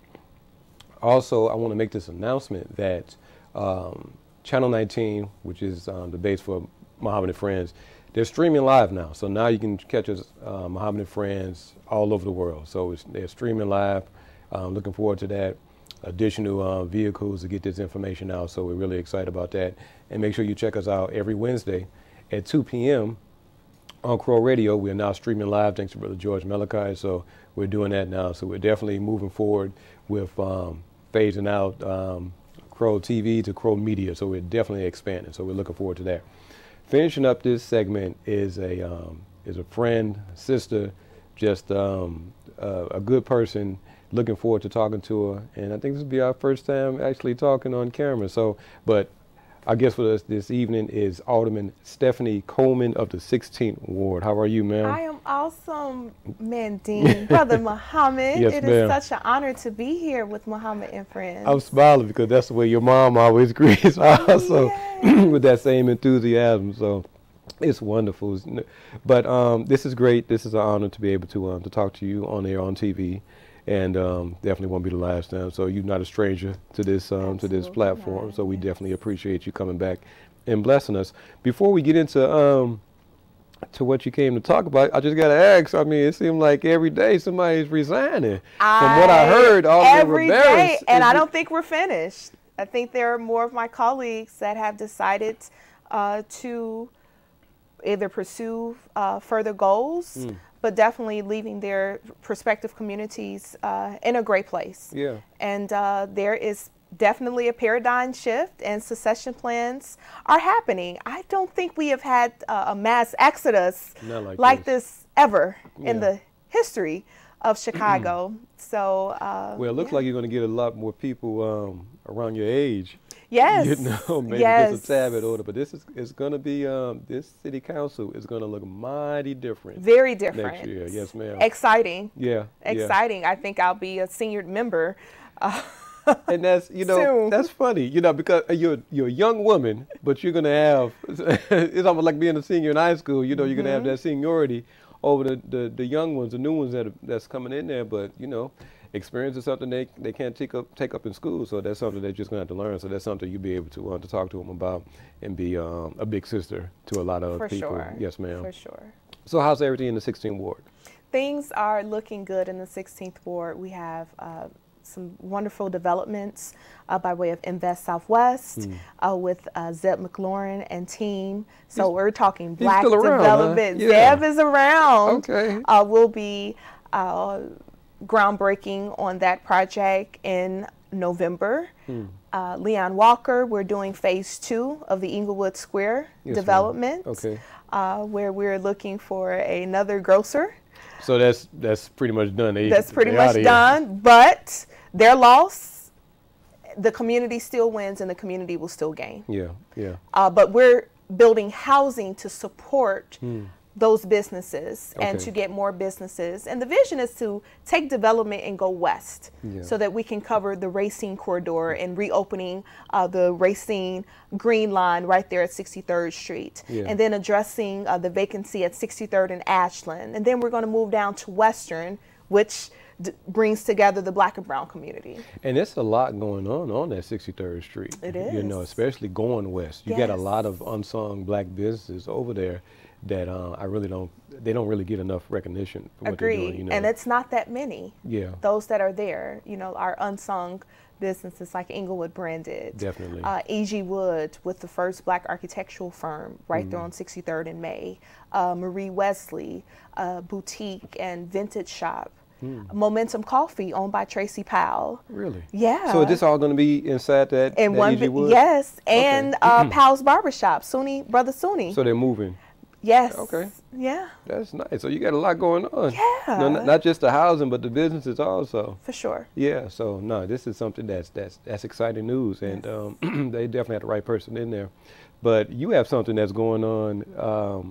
S5: Also, I want to make this announcement that um, Channel nineteen, which is um, the base for Muhammad and Friends, they're streaming live now. So now you can catch us, uh, Muhammad and Friends, all over the world. So it's, they're streaming live. Um, looking forward to that. Additional uh, vehicles to get this information out. So we're really excited about that. And make sure you check us out every Wednesday at two P M on Crow Radio. We are now streaming live thanks to Brother George Malachi. So we're doing that now. So we're definitely moving forward with um, phasing out um, Crow T V to Crow Media. So we're definitely expanding. So we're looking forward to that. Finishing up this segment is a um, is a friend, sister, just um, uh, a good person. Looking forward to talking to her, and I think this will be our first time actually talking on camera. So, but our guest with us this evening is Alderman Stephanie Coleman of the sixteenth Ward. How are you, ma'am?
S6: I am awesome, Mandine. Brother Muhammad.
S5: Yes,
S6: it
S5: ma'am.
S6: is such an honor to be here with Muhammad and Friends.
S5: I'm smiling because that's the way your mom always greets also with that same enthusiasm. So it's wonderful. But um, this is great. This is an honor to be able to um, to talk to you on air on T V. And um, definitely won't be the last time. So you're not a stranger to this um, to this platform.
S6: Not.
S5: So we definitely appreciate you coming back and blessing us. Before we get into um, to what you came to talk about, I just got to ask. I mean, it seemed like every day somebody's resigning.
S6: I,
S5: From what I heard, all
S6: every
S5: the
S6: day, and I don't think we're finished. I think there are more of my colleagues that have decided uh, to either pursue uh, further goals. Mm. But definitely leaving their prospective communities uh, in a great place.
S5: Yeah.
S6: And uh, there is definitely a paradigm shift, and succession plans are happening. I don't think we have had uh, a mass exodus
S5: like,
S6: like
S5: this.
S6: this ever
S5: Yeah.
S6: in the history of Chicago. So, uh,
S5: well, it looks
S6: yeah.
S5: like you're going to get a lot more people um, around your age.
S6: Yes.
S5: You know, maybe
S6: yes.
S5: just a tad bit older, but this is it's going to be um, this city council is going to look mighty different.
S6: Very different.
S5: Next year, yes, ma'am.
S6: Exciting.
S5: Yeah.
S6: Exciting. Yeah. I think I'll be a senior member. Uh,
S5: and that's you know
S6: soon.
S5: That's funny, you know, because you're you're a young woman, but you're going to have it's almost like being a senior in high school. You know, you're mm-hmm. going to have that seniority over the, the the young ones, the new ones that are, that's coming in there. But you know. Experience is something they they can't take up take up in school, so that's something they're just gonna have to learn. So that's something you'll be able to uh, to talk to them about and be um, a big sister to a lot of
S6: For
S5: people.
S6: Sure.
S5: Yes, ma'am.
S6: For sure.
S5: So how's everything in the sixteenth Ward?
S6: Things are looking good in the sixteenth Ward. We have uh, some wonderful developments uh, by way of Invest Southwest mm. uh, with uh, Zeb McLaurin and team. So he's, we're talking black
S5: around,
S6: development.
S5: huh? Yeah.
S6: Zeb is around.
S5: Okay.
S6: Uh, we'll be uh, groundbreaking on that project in November. Hmm. Uh, Leon Walker, we're doing phase two of the Inglewood Square yes, development,
S5: okay.
S6: uh, where we're looking for another grocer.
S5: So that's that's pretty much done. They,
S6: that's pretty much done, but their loss, the community still wins and the community will still gain.
S5: Yeah, yeah.
S6: Uh, but we're building housing to support
S5: hmm.
S6: those businesses
S5: okay.
S6: and to get more businesses. And the vision is to take development and go west yeah. so that we can cover the Racine corridor and reopening uh, the Racine Green Line right there at sixty-third Street.
S5: Yeah.
S6: And then addressing uh, the vacancy at sixty-third and Ashland. And then we're going to move down to Western, which d brings together the black and brown community.
S5: And there's a lot going on on that sixty-third Street.
S6: It is.
S5: You know, especially going west. You
S6: yes.
S5: got a lot of unsung black businesses over there that uh, I really don't, they don't really get enough recognition for what
S6: Agreed.
S5: they're doing. You know?
S6: And it's not that many.
S5: Yeah.
S6: Those that are there, you know, are unsung businesses like Inglewood Branded.
S5: Definitely.
S6: Uh, E G Wood with the first black architectural firm right mm. there on sixty-third and May. Uh, Marie Wesley, uh, boutique and vintage shop. Mm. Momentum Coffee, owned by Tracy Powell.
S5: Really?
S6: Yeah.
S5: So is this all going to be inside that,
S6: and
S5: that
S6: one
S5: E G Wood?
S6: Yes, and
S5: okay.
S6: uh, Powell's Barbershop, Suni, Brother Suni.
S5: So they're moving?
S6: Yes.
S5: Okay.
S6: Yeah.
S5: That's nice. So you got a lot going on.
S6: Yeah.
S5: No, not, not just the housing, but the businesses also.
S6: For sure.
S5: Yeah. So no, this is something that's that's that's exciting news, and yes. um, they definitely have the right person in there. But you have something that's going on um,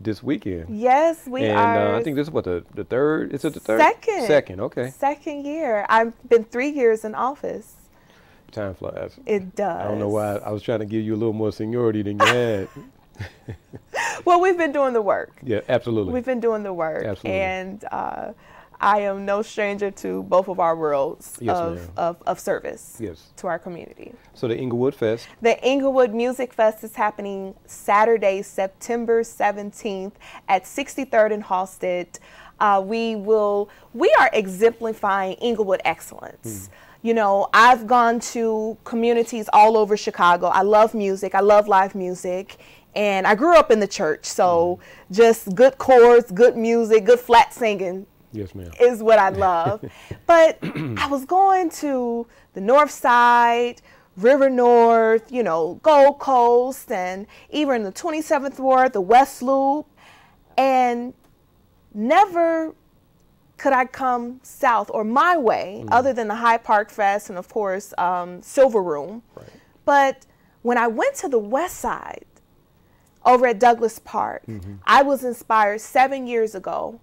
S5: this weekend.
S6: Yes, we
S5: and,
S6: are.
S5: And uh, I think this is what, the, the third, is it the third?
S6: Second.
S5: Second, okay.
S6: Second year. I've been three years in office.
S5: Time flies.
S6: It does.
S5: I don't know why. I was trying to give you a little more seniority than you had.
S6: Well, we've been doing the work.
S5: Yeah, absolutely.
S6: We've been doing the work.
S5: Absolutely.
S6: And uh, I am no stranger to both of our worlds
S5: yes,
S6: of, of, of service
S5: yes.
S6: to our community.
S5: So the Inglewood Fest.
S6: The Inglewood Music Fest is happening Saturday, September seventeenth at sixty-third and Halsted. Uh, we will, we are exemplifying Inglewood excellence. Mm. You know, I've gone to communities all over Chicago. I love music. I love live music. And I grew up in the church. So mm. just good chords, good music, good flat singing.
S5: Yes, ma'am.
S6: Is what I love. But I was going to the North Side, River North, you know, Gold Coast, and even the twenty-seventh Ward, the West Loop. And never could I come south or my way, mm. other than the Hyde Park Fest and, of course, um, Silver Room. Right. But when I went to the West Side, over at Douglas Park, mm-hmm. I was inspired seven years ago.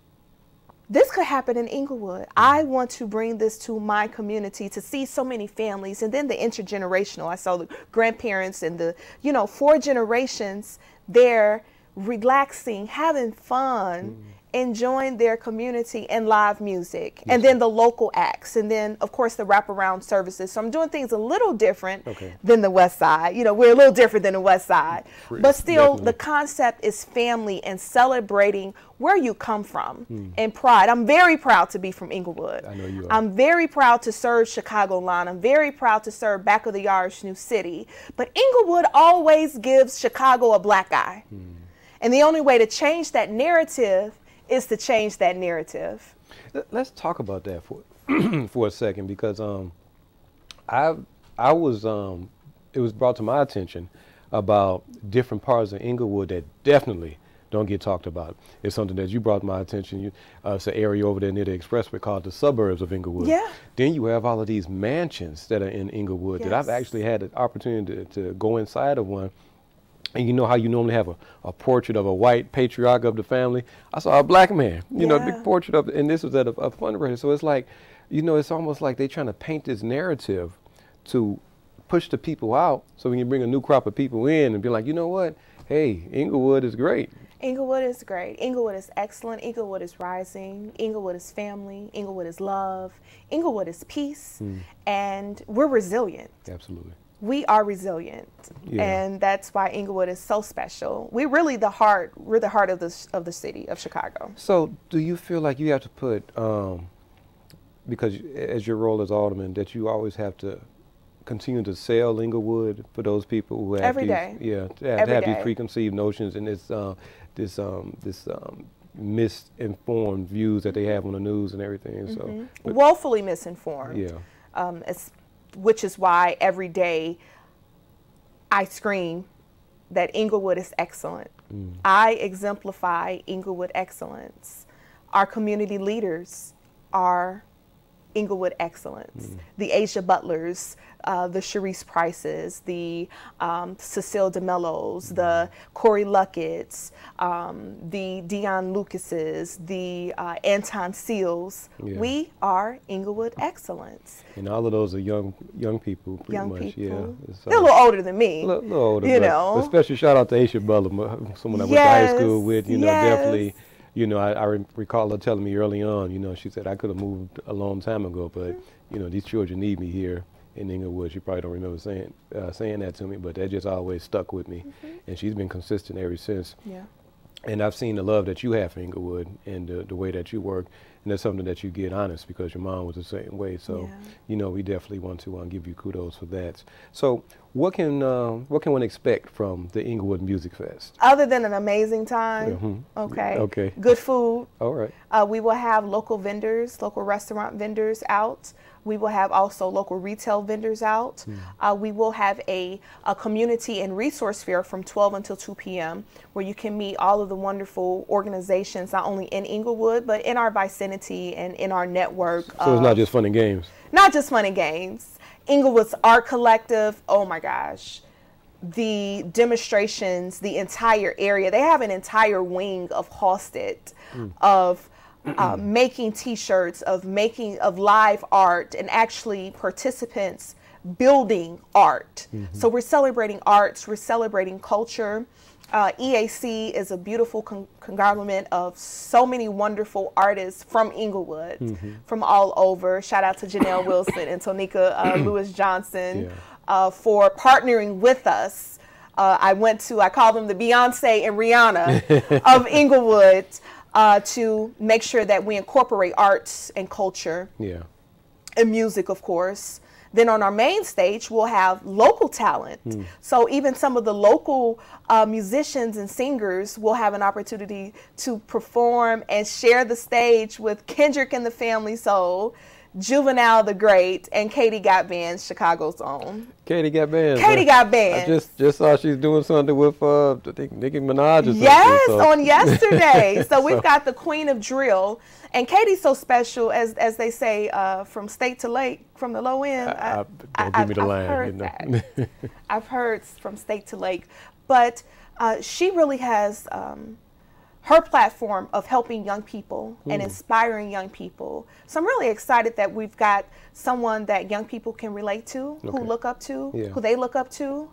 S6: This could happen in Inglewood. Mm. I want to bring this to my community to see so many families, and then the intergenerational. I saw the grandparents and the, you know, four generations there relaxing, having fun, mm. enjoying their community and live music, yes. and then the local acts, and then of course the wraparound services. So I'm doing things a little different okay. than the West Side. You know, we're a little different than the West Side, Pretty, but still definitely. The concept is family and celebrating where you come from mm. and pride. I'm very proud to be from Inglewood.
S5: I know you are.
S6: I'm very proud to serve Chicagoland. I'm very proud to serve back of the yards, New City. But Inglewood always gives Chicago a black eye. Mm. And the only way to change that narrative is to change that narrative.
S5: Let's talk about that for for a second, because um, I I was um, it was brought to my attention about different parts of Inglewood that definitely don't get talked about. It's something that you brought to my attention. You, uh, it's an area over there near the expressway called the suburbs of Inglewood.
S6: Yeah.
S5: Then you have all of these mansions that are in Inglewood yes. that I've actually had the opportunity to, to go inside of one. And you know how you normally have a, a portrait of a white patriarch of the family? I saw a black man, you yeah. know, big portrait of, and this was at a, a fundraiser. So it's like, you know, it's almost like they're trying to paint this narrative to push the people out so we can bring a new crop of people in and be like, you know what? Hey, Inglewood is great.
S6: Inglewood is great. Inglewood is excellent. Inglewood is rising. Inglewood is family. Inglewood is love. Inglewood is peace. Mm. And we're resilient.
S5: Absolutely.
S6: We are resilient, yeah. and that's why Inglewood is so special. We're really the heart. We're the heart of the of the city of Chicago.
S5: So, do you feel like you have to put, um, because as your role as alderman, that you always have to continue to sell Inglewood for those people who have
S6: every
S5: these,
S6: day,
S5: yeah, to have,
S6: every
S5: to have
S6: day.
S5: these preconceived notions and this uh, this um, this um, misinformed views that they have on the news and everything. Mm-hmm. So, but,
S6: woefully misinformed.
S5: Yeah.
S6: Um, it's, which is why every day I scream that Inglewood is excellent. Mm. I exemplify Inglewood excellence. Our community leaders are Inglewood excellence. Mm. The Asia Butlers, uh, the Sharice Prices, the um, Cecile DeMellos, mm. the Corey Luckett's, um, the Dion Lucases, the uh, Anton Seals. Yeah. We are Inglewood excellence.
S5: And all of those are young young people, pretty
S6: young
S5: much.
S6: People.
S5: Yeah, so
S6: they're a little older than me.
S5: A little, little older,
S6: you
S5: but
S6: know.
S5: A special shout out to Aisha Butler, someone I went
S6: yes,
S5: to high school with. You know,
S6: yes.
S5: definitely. You know, I, I re recall her telling me early on, you know, she said, I could have moved a long time ago, but, mm-hmm. you know, these children need me here in Inglewood. She probably don't remember saying uh, saying that to me, but that just always stuck with me. Mm-hmm. And she's been consistent ever since.
S6: Yeah.
S5: And I've seen the love that you have for Inglewood and the, the way that you work. And that's something that you get honest, because your mom was the same way. So,
S6: yeah. you
S5: know, we definitely want to um, give you kudos for that. So what can uh, what can one expect from the Inglewood Music Fest?
S6: Other than an amazing time,
S5: mm-hmm.
S6: okay,
S5: okay,
S6: good food.
S5: All right.
S6: Uh, we will have local vendors, local restaurant vendors out. We will have also local retail vendors out. Mm. Uh, we will have a, a community and resource fair from twelve until two p m where you can meet all of the wonderful organizations, not only in Inglewood, but in our vicinity and in our network.
S5: So it's not just fun and games?
S6: Not just fun and games. Inglewood's Art Collective, oh my gosh. the demonstrations, the entire area. They have an entire wing of Halstead, mm. of uh, making T-shirts, of making of live art, and actually participants building art. Mm-hmm. So we're celebrating arts, we're celebrating culture. Uh, E A C is a beautiful con conglomerate of so many wonderful artists from Inglewood, mm-hmm. from all over. Shout out to Janelle Wilson and Tonika uh, Lewis Johnson. Yeah. Uh, for partnering with us. Uh, I went to, I call them the Beyonce and Rihanna of Inglewood, uh, to make sure that we incorporate arts and culture, yeah, and music, of course. Then on our main stage, we'll have local talent. Mm. So even some of the local uh, musicians and singers will have an opportunity to perform and share the stage with Kendrick and the Family Soul, Juvenile the Great, and Katie Got Bands, Chicago's own.
S5: Katie Got Bands.
S6: Katie Got Bands.
S5: I just just saw she's doing something with uh, I think Nicki Minaj or something.
S6: Yes,
S5: so.
S6: on yesterday. So we've so. got the Queen of Drill, and Katie's so special, as as they say, uh, from state to lake, from the low end.
S5: I, I, don't I, give me the I've line.
S6: Heard
S5: you know.
S6: that. I've heard from state to lake, but uh, she really has. Um, her platform of helping young people and inspiring young people. So I'm really excited that we've got someone that young people can relate to, okay. who look up to, yeah. who they look up to,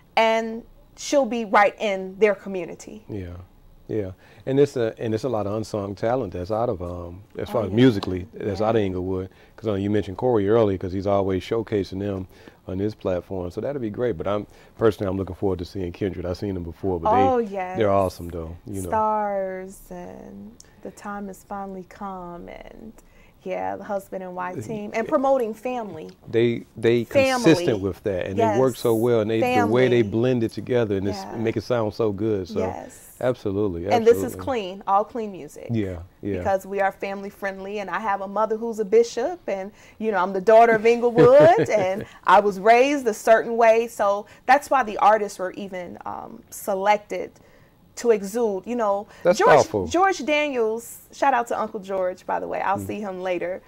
S6: and she'll be right in their community.
S5: Yeah, yeah. And it's a, and it's a lot of unsung talent that's out of, um, as far oh, as yeah. musically, that's yeah. out of Inglewood. Because uh, you mentioned Corey earlier, because he's always showcasing them on his platform. So that'll be great. But I'm personally, I'm looking forward to seeing Kindred. I've seen them before, but
S6: oh,
S5: they,
S6: yes.
S5: they're awesome, though. You know.
S6: Stars and The Time Has Finally Come, and yeah, the husband and wife team, and promoting family.
S5: They they family. consistent with that, and yes. they work so well, and they family. the way they blend it together, and yeah. it's, make it sound so good. So
S6: yes.
S5: Absolutely, absolutely.
S6: And this is clean, all clean music.
S5: Yeah, yeah.
S6: Because we are family friendly, and I have a mother who's a bishop, and you know I'm the daughter of Inglewood, and I was raised a certain way. So that's why the artists were even um, selected to exude. You know,
S5: that's
S6: George
S5: powerful.
S6: George Daniels. Shout out to Uncle George, by the way. I'll mm. see him later.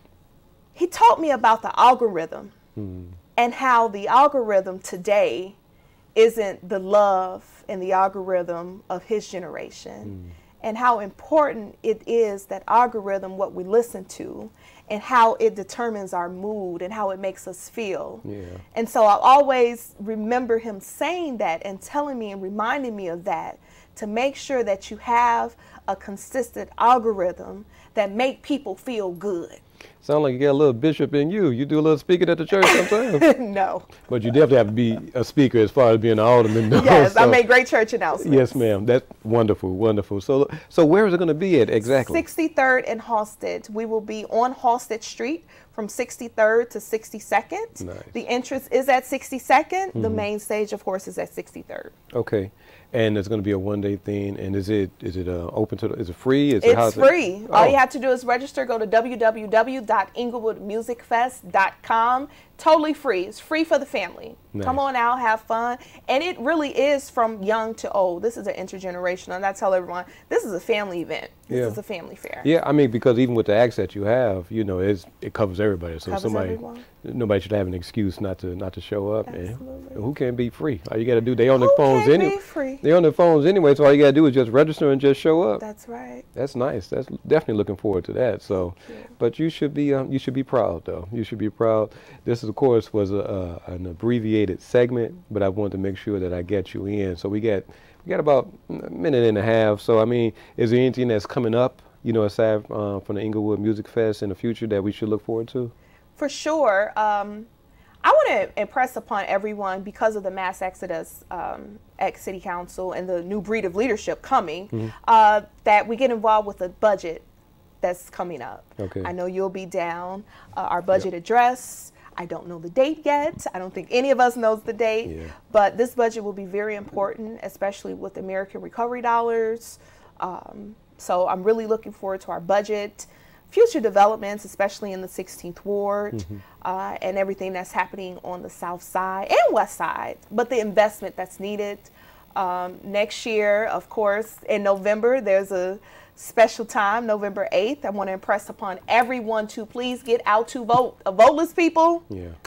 S6: He taught me about the algorithm mm. and how the algorithm today isn't the love and the algorithm of his generation, mm. and how important it is, that algorithm, what we listen to, and how it determines our mood and how it makes us feel.
S5: Yeah.
S6: And so I always remember him saying that and telling me and reminding me of that, to make sure that you have a consistent algorithm that make people feel good.
S5: Sound like you got a little bishop in you. You do a little speaking at the church sometimes?
S6: No.
S5: But you definitely have to be a speaker as far as being an alderman. Though,
S6: yes,
S5: so.
S6: I make great church announcements.
S5: Yes, ma'am. That's wonderful, wonderful. So, so where is it going to be at exactly?
S6: sixty-third and Halstead. We will be on Halstead Street from sixty-third to sixty-second.
S5: Nice.
S6: The entrance is at sixty-second. Mm-hmm. The main stage, of course, is at sixty-third.
S5: Okay. And it's going to be a one-day thing. And is it is it uh, open to? The, is it free? Is
S6: it's
S5: it,
S6: free.
S5: It?
S6: All
S5: oh.
S6: you have to do is register. Go to w w w dot inglewood music fest dot com. Totally free. It's free for the family. Nice. Come on out, have fun. And it really is from young to old. This is an intergenerational. And I tell everyone, this is a family event. This
S5: yeah.
S6: is a family fair.
S5: Yeah, I mean, because even with the acts that you have, you know, it's, it covers everybody. So
S6: covers
S5: somebody,
S6: everyone.
S5: nobody should have an excuse not to not to show up.
S6: Absolutely.
S5: And who can be free? All you got to do, they on their
S6: who
S5: phones
S6: can
S5: anyway.
S6: Be free?
S5: They on their phones anyway. So all you got to do is just register and just show up.
S6: That's right.
S5: That's nice. That's definitely looking forward to that. So,
S6: you.
S5: but you should be um, you should be proud though. You should be proud. This, of course, was a, uh, an abbreviated segment, but I wanted to make sure that I get you in. So we got we got about a minute and a half. So I mean, is there anything that's coming up, you know, aside uh, from the Inglewood Music Fest in the future that we should look forward to?
S6: For sure. Um, I want to impress upon everyone, because of the mass exodus um, at City Council and the new breed of leadership coming, mm-hmm. uh, that we get involved with a budget that's coming up.
S5: Okay.
S6: I know you'll be down. Uh, our budget
S5: yep.
S6: address, I don't know the date yet. I don't think any of us knows the date,
S5: yeah.
S6: but this budget will be very important, especially with American Recovery dollars. Um, so I'm really looking forward to our budget, future developments, especially in the sixteenth Ward, mm-hmm. uh, and everything that's happening on the South Side and West Side, but the investment that's needed. Um, next year, of course, in November, there's a special time, November eighth. I want to impress upon everyone to please get out to vote. Uh, voteless people,
S5: yeah.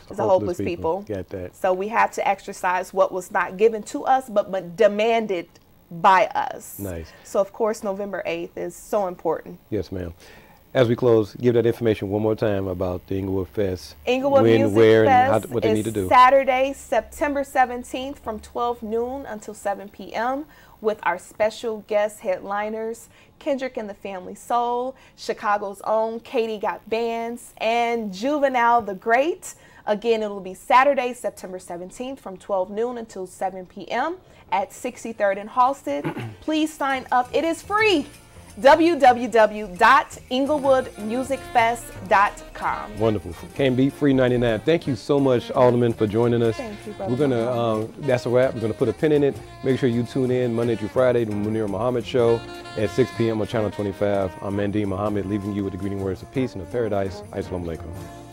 S6: is the hopeless, hopeless people.
S5: people. Got that.
S6: So we have to exercise what was not given to us, but, but demanded by us.
S5: Nice.
S6: So, of course, November eighth is so important.
S5: Yes, ma'am. As we close, give that information one more time about the Inglewood Fest.
S6: Inglewood
S5: when,
S6: Music
S5: where,
S6: Fest
S5: and how, what they
S6: is
S5: need to do.
S6: Saturday, September seventeenth from twelve noon until seven p m with our special guest headliners, Kendrick and the Family Soul, Chicago's own Katie Got Bands, and Juvenile the Great. Again, it will be Saturday, September seventeenth from twelve noon until seven p m at sixty-third and Halsted. Please sign up. It is free. w w w dot inglewood music fest dot com.
S5: Wonderful. Can't beat free ninety-nine. Thank you so much, Alderman, for joining us.
S6: Thank you, brother.
S5: We're going to, um, that's a wrap. We're going to put a pin in it. Make sure you tune in Monday through Friday to the Munir Muhammad Show at six p m on Channel twenty-five. I'm Mandeem Muhammad, leaving you with the greeting words of peace and of paradise. Assalamu alaikum.